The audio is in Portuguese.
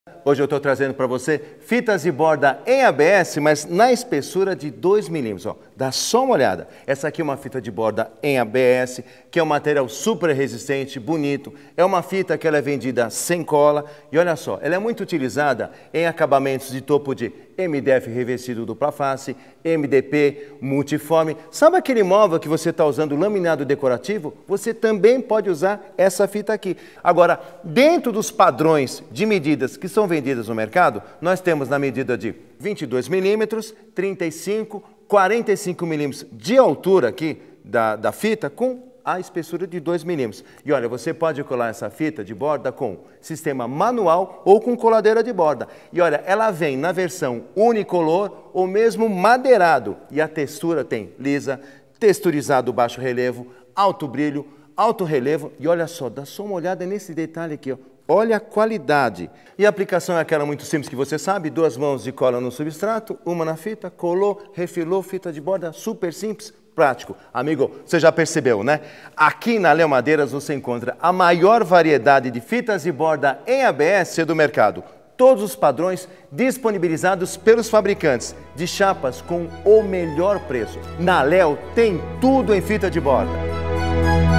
Hoje eu estou trazendo para você fitas de borda em ABS, mas na espessura de 2 milímetros. Ó, dá só uma olhada. Essa aqui é uma fita de borda em ABS, que é um material super resistente, bonito. É uma fita que ela é vendida sem cola. E olha só, ela é muito utilizada em acabamentos de topo de MDF revestido dupla face, MDP, multiforme. Sabe aquele móvel que você está usando laminado decorativo? Você também pode usar essa fita aqui. Agora, dentro dos padrões de medidas que são vendidas no mercado, nós temos na medida de 22 milímetros, 35, 45 milímetros de altura aqui da fita com a espessura de 2 milímetros. E olha, você pode colar essa fita de borda com sistema manual ou com coladeira de borda. E olha, ela vem na versão unicolor ou mesmo madeirado. E a textura tem lisa, texturizado baixo relevo, alto brilho, alto relevo. E olha só, dá só uma olhada nesse detalhe aqui, ó. Olha a qualidade. E a aplicação é aquela muito simples que você sabe, 2 mãos de cola no substrato, uma na fita, colou, refilou, fita de borda, super simples, prático. Amigo, você já percebeu, né? Aqui na Léo Madeiras você encontra a maior variedade de fitas de borda em ABS do mercado. Todos os padrões disponibilizados pelos fabricantes de chapas com o melhor preço. Na Léo tem tudo em fita de borda.